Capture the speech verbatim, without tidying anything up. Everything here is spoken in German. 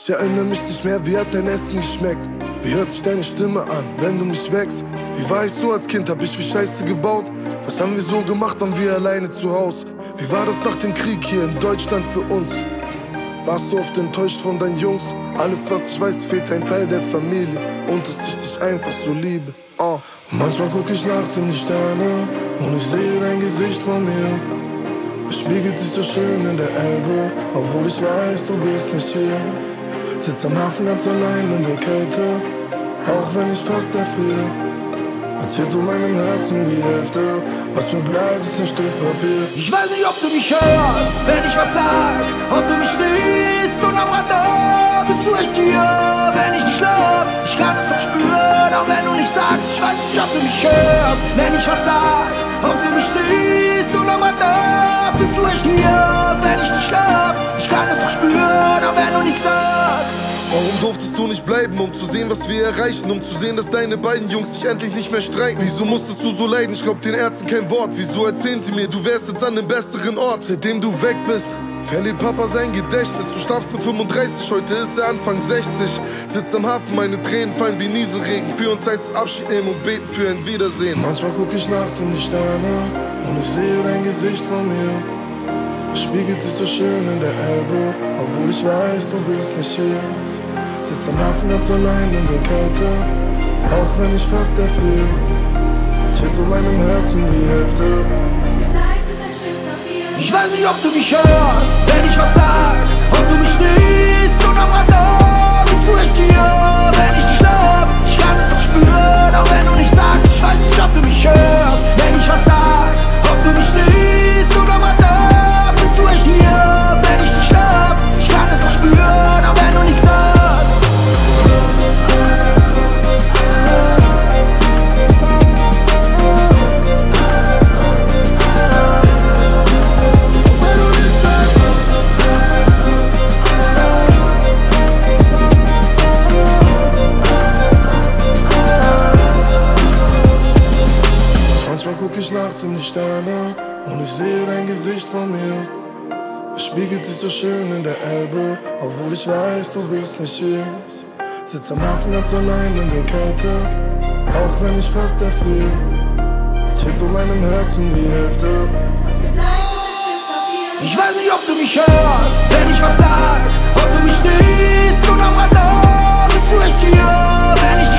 Ich erinnere mich nicht mehr, wie hat dein Essen geschmeckt? Wie hört sich deine Stimme an, wenn du mich wächst? Wie war ich so als Kind, hab ich wie Scheiße gebaut? Was haben wir so gemacht, waren wir alleine zu Haus? Wie war das nach dem Krieg hier in Deutschland für uns? Warst du oft enttäuscht von deinen Jungs? Alles, was ich weiß, fehlt ein Teil der Familie und dass ich dich einfach so liebe. Oh. Manchmal guck ich nachts in die Sterne und ich sehe dein Gesicht vor mir. Es spiegelt sich so schön in der Elbe, obwohl ich weiß, du bist nicht hier. Sitz am Hafen ganz allein in der Kälte, auch wenn ich fast erfriere. Als fehlt in meinem Herzen die Hälfte, was mir bleibt ist ein Stück Papier. Ich weiß nicht, ob du mich hörst, wenn ich was sag, ob du mich siehst und am Radar bist du echt hier, wenn ich nicht schlaf. Ich kann es doch spüren, auch wenn du nicht sagst. Ich weiß nicht, ob du mich hörst, wenn ich was sag, ob du mich siehst und am Radar bist du echt hier, wenn ich nicht schlaf. Ich kann es doch spüren, auch wenn du nichts sagst. Warum durftest du nicht bleiben, um zu sehen, was wir erreichen? Um zu sehen, dass deine beiden Jungs sich endlich nicht mehr streiten? Wieso musstest du so leiden? Ich glaub den Ärzten kein Wort. Wieso erzählen sie mir, du wärst jetzt an einem besseren Ort? Seitdem du weg bist, verliert Papa sein Gedächtnis. Du starbst mit fünfunddreißig, heute ist er Anfang sechzig. Sitz am Hafen, meine Tränen fallen wie Nieselregen. Für uns heißt es Abschied nehmen und beten für ein Wiedersehen. Manchmal guck ich nachts in die Sterne und ich sehe dein Gesicht vor mir. Es spiegelt sich so schön in der Elbe, obwohl ich weiß, du bist nicht hier. Sitz am Hafen ganz allein in der Kälte, auch wenn ich fast erfriere. Jetzt fehlt in meinem Herzen die Hälfte. Was mir bleibt, ist ein Stück Papier. Ich weiß nicht, ob du mich hörst, wenn ich was sag, ob du mich siehst und am Radar bist du echt hier, wenn ich nicht schlaf. Ich kann es doch spüren, auch wenn du nicht sagst. Ich weiß nicht, ob du mich hörst, wenn ich was sag, ob du mich siehst und am Radar bist du echt hier, wenn ich nicht schlaf. Ich kann es doch spüren, auch wenn du nichts sagst. Manchmal guck ich nachts in die Sterne und ich sehe dein Gesicht vor mir. Es spiegelt sich so schön in der Elbe, obwohl ich weiß, du bist nicht hier. Sitz am Hafen ganz allein in der Kälte, auch wenn ich fast erfriere. Jetzt fehlt in meinem Herzen die Hälfte. Was mir bleibt, ist ein Stück Papier. Ich weiß nicht, ob du mich hörst, wenn ich was sag, ob du mich siehst und am Radar bist du echt hier, wenn ich